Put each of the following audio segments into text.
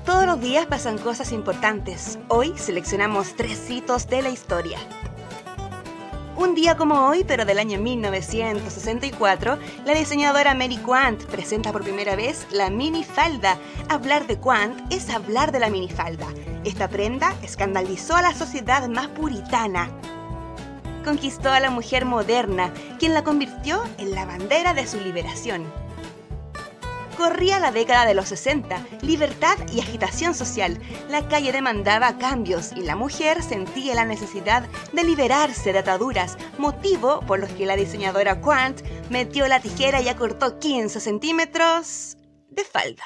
Todos los días pasan cosas importantes. Hoy seleccionamos 3 hitos de la historia. Un día como hoy, pero del año 1964, la diseñadora Mary Quant presenta por primera vez la minifalda. Hablar de Quant es hablar de la minifalda. Esta prenda escandalizó a la sociedad más puritana. Conquistó a la mujer moderna, quien la convirtió en la bandera de su liberación. Corría la década de los 60, libertad y agitación social. La calle demandaba cambios y la mujer sentía la necesidad de liberarse de ataduras, motivo por los que la diseñadora Quant metió la tijera y acortó 15 centímetros de falda.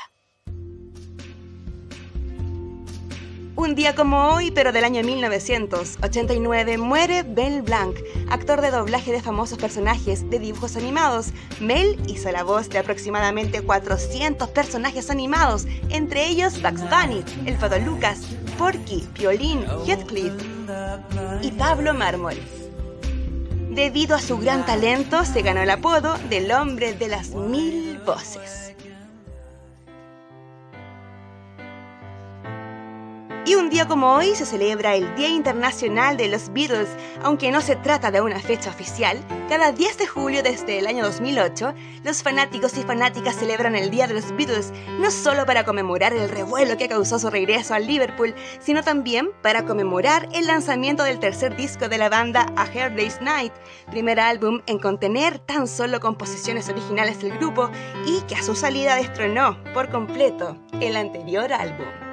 Un día como hoy, pero del año 1989, muere Mel Blanc, actor de doblaje de famosos personajes de dibujos animados. Mel hizo la voz de aproximadamente 400 personajes animados, entre ellos Bugs Bunny, el Fado Lucas, Porky, Piolín, Heathcliff y Pablo Mármol. Debido a su gran talento, se ganó el apodo del hombre de las 1000 voces. Y un día como hoy se celebra el Día Internacional de los Beatles. Aunque no se trata de una fecha oficial, cada 10 de julio desde el año 2008, los fanáticos y fanáticas celebran el Día de los Beatles, no solo para conmemorar el revuelo que causó su regreso al Liverpool, sino también para conmemorar el lanzamiento del tercer disco de la banda A Hard Day's Night, primer álbum en contener tan solo composiciones originales del grupo y que a su salida destronó por completo el anterior álbum.